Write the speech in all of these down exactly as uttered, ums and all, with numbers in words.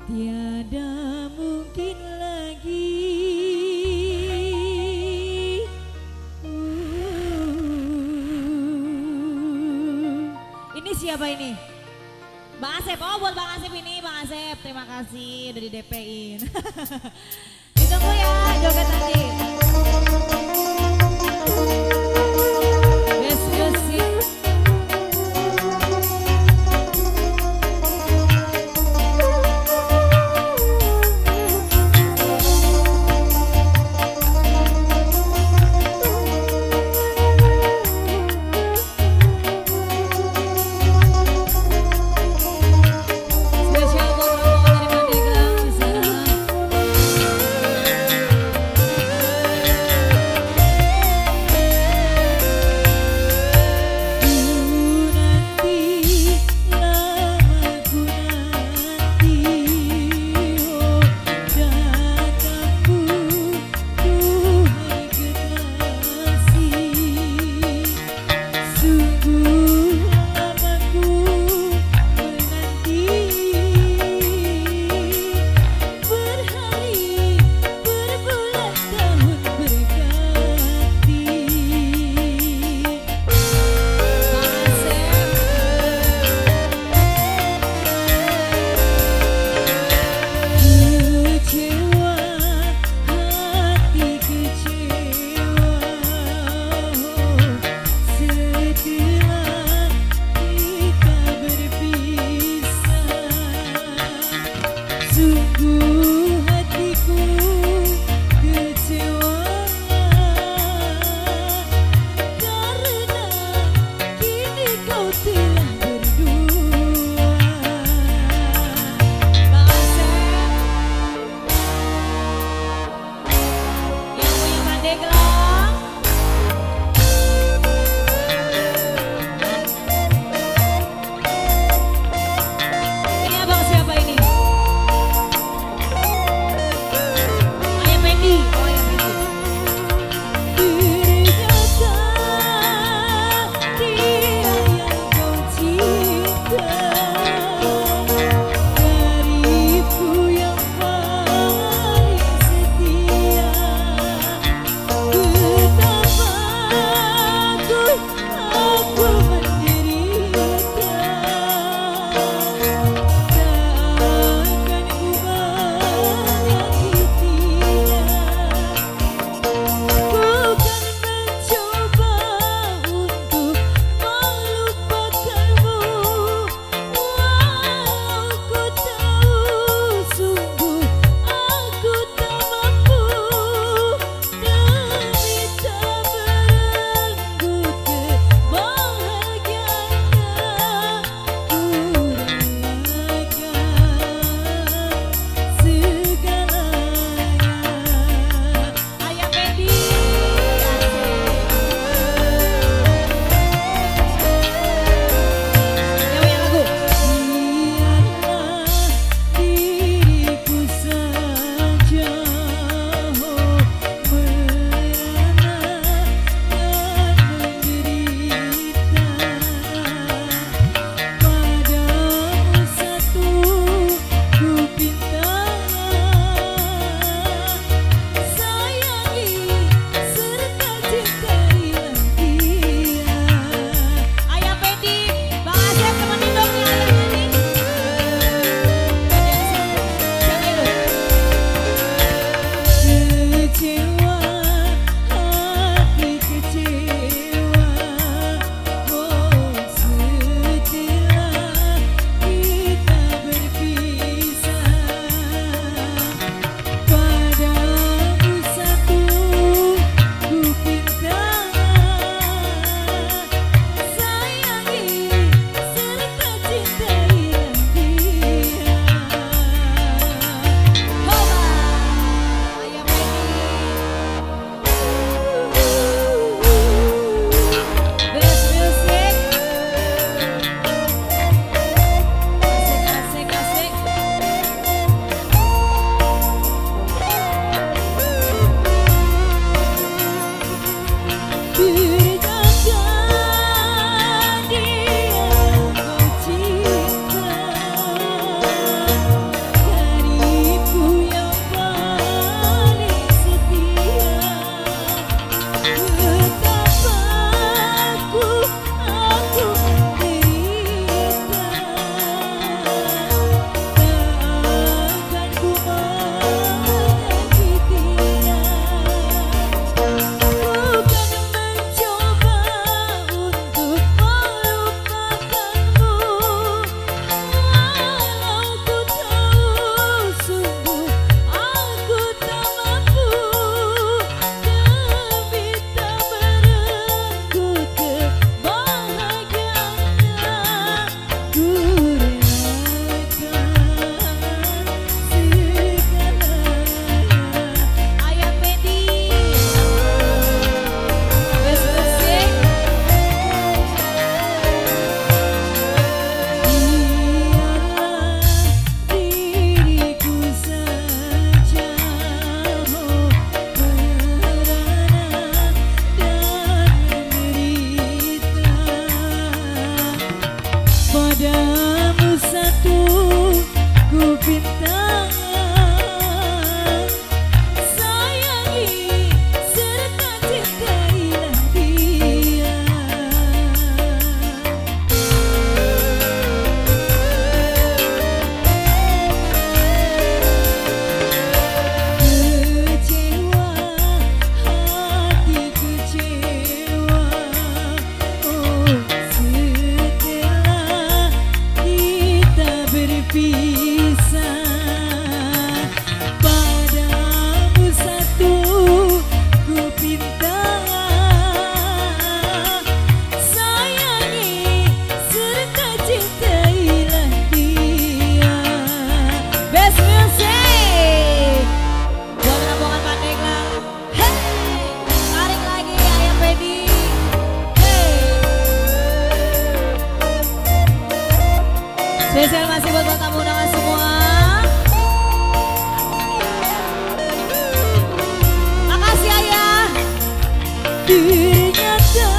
Tiada mungkin lagi. uh. Ini siapa ini? Bang Asep, oh buat Bang Asep ini, Bang Asep terima kasih udah di D P-in. Ditunggu ya joget tadi. Yes, yes, yes. Spesial masih buat tamu undangan semua. Makasih ayah. Ternyata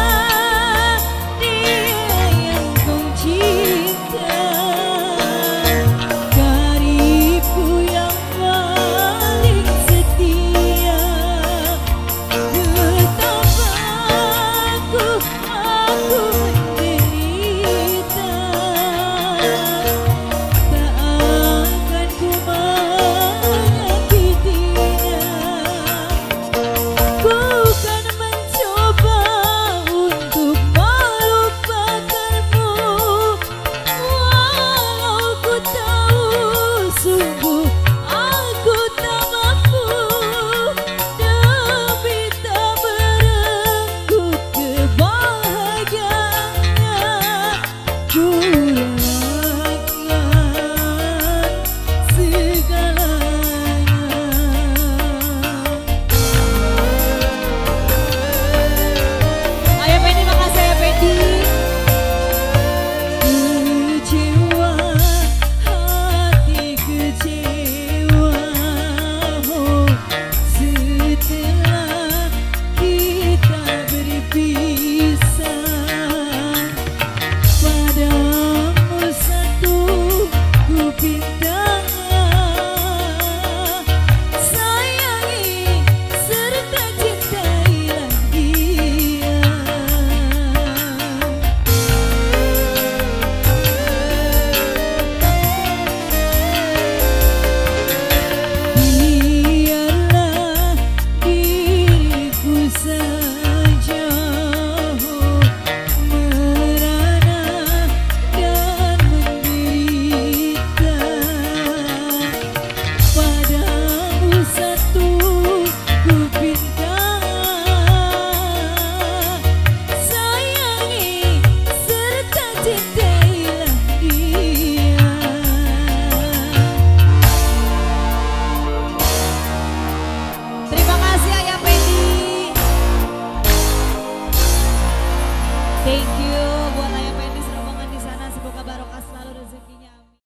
dia yang kau cinta, karibku yang paling setia. Betapa aku, aku menderita, tak akan ku menyakitinya. Bukan mencoba untuk melupakanmu, walau ku tahu sungguh aku tak mampu, demi tak merenggut kebahagiaannya. Ku relakan segalanya. Ayo Pendi, makasih ya Pendi. Kecewa, hati kecewa, oh, setelah kita berpisah. Padamu satu ku pinta, sayangi serta cintailah dia. Biarlah diriku saja, oh, merana dan menderita. Padamu satu ku pinta, sayangi serta cintailah dia. Terima kasih Ayah Pendi. Thank you buat Ayah Pendi, serombongan di sana. Semoga barokah selalu rezekinya.